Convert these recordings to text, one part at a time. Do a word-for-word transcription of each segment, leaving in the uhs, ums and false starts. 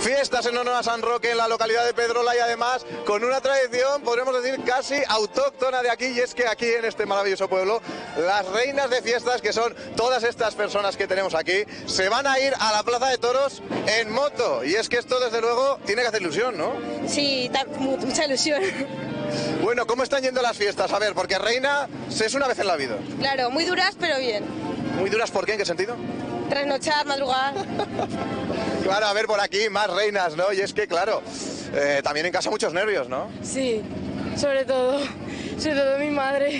Fiestas en honor a San Roque en la localidad de Pedrola y además con una tradición, podríamos decir, casi autóctona de aquí, y es que aquí en este maravilloso pueblo, las reinas de fiestas, que son todas estas personas que tenemos aquí, se van a ir a la Plaza de Toros en moto. Y es que esto, desde luego, tiene que hacer ilusión, ¿no? Sí, mucha ilusión. Bueno, ¿cómo están yendo las fiestas? A ver, porque reina es una vez en la vida. Claro, muy duras, pero bien. ¿Muy duras por qué? ¿En qué sentido? Trasnochar, madrugar. Claro, a ver, por aquí más reinas, ¿no? Y es que, claro, eh, también en casa muchos nervios, ¿no? Sí, sobre todo, sobre todo mi madre.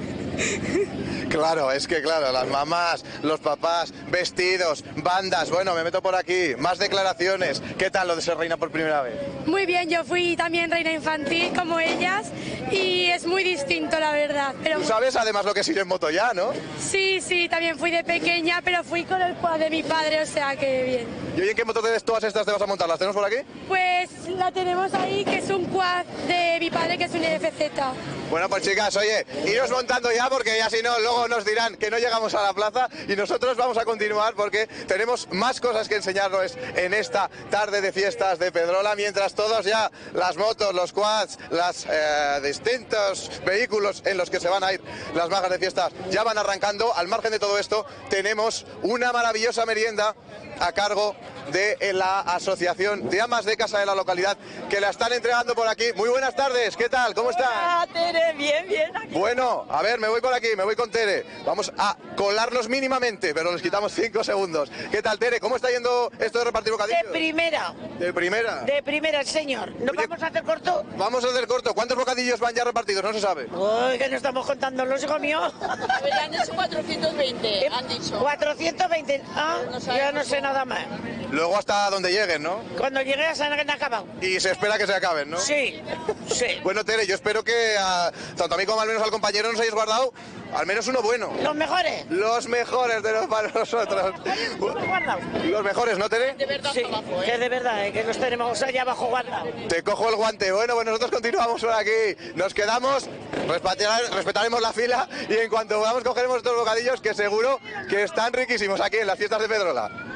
Claro, es que claro, las mamás, los papás, vestidos, bandas, bueno, me meto por aquí, más declaraciones. ¿Qué tal lo de ser reina por primera vez? Muy bien, yo fui también reina infantil como ellas y es muy distinto, la verdad. Pero Tú sabes además lo que es ir en moto ya, ¿no? sí, sí, también fui de pequeña, pero fui con el quad de mi padre, o sea que bien. ¿Y oye, en qué moto de todas estas te vas a montar? ¿Las tenemos por aquí? Pues la tenemos ahí, que es un quad de mi padre, que es un F Z. Bueno, pues chicas, oye, iros montando ya porque ya si no, luego nos dirán que no llegamos a la plaza y nosotros vamos a continuar porque tenemos más cosas que enseñarles en esta tarde de fiestas de Pedrola, mientras todos ya, las motos, los quads, los eh, distintos vehículos en los que se van a ir las magas de fiestas ya van arrancando. Al margen de todo esto, tenemos una maravillosa merienda a cargo de la Asociación de Amas de Casa de la localidad, que la están entregando por aquí. Muy buenas tardes, ¿qué tal? ¿Cómo están? Hola, Tere, bien, bien. Aquí. Bueno, a ver, me voy por aquí, me voy con Tere. Vamos a colarnos mínimamente, pero les quitamos cinco segundos. ¿Qué tal, Tere? ¿Cómo está yendo esto de repartir bocadillos? De primera. ¿De primera? De primera, señor. ¿No Oye, vamos a hacer corto? Vamos a hacer corto. ¿Cuántos bocadillos van ya repartidos? No se sabe. Uy, que no estamos contando los hijos míos. A ver, han dicho cuatrocientos veinte, han dicho. cuatrocientos veinte. Ah, No yo no sé cómo. nada más. Luego hasta donde lleguen, ¿no? Cuando llegue a San han acabado. Y se espera que se acaben, ¿no? Sí, sí. Bueno, Tere, yo espero que a, tanto a mí como al menos al compañero nos hayáis guardado al menos uno bueno. Los mejores. Los mejores de los para nosotros. Los guardados. Los mejores, ¿no, Tere? De verdad, Sí, abajo, que ¿eh? de verdad, eh, que los tenemos allá abajo guardados. Te cojo el guante. Bueno, pues nosotros continuamos por aquí. Nos quedamos, respetar- respetaremos la fila y en cuanto podamos cogeremos estos bocadillos que seguro que están riquísimos aquí en las fiestas de Pedrola.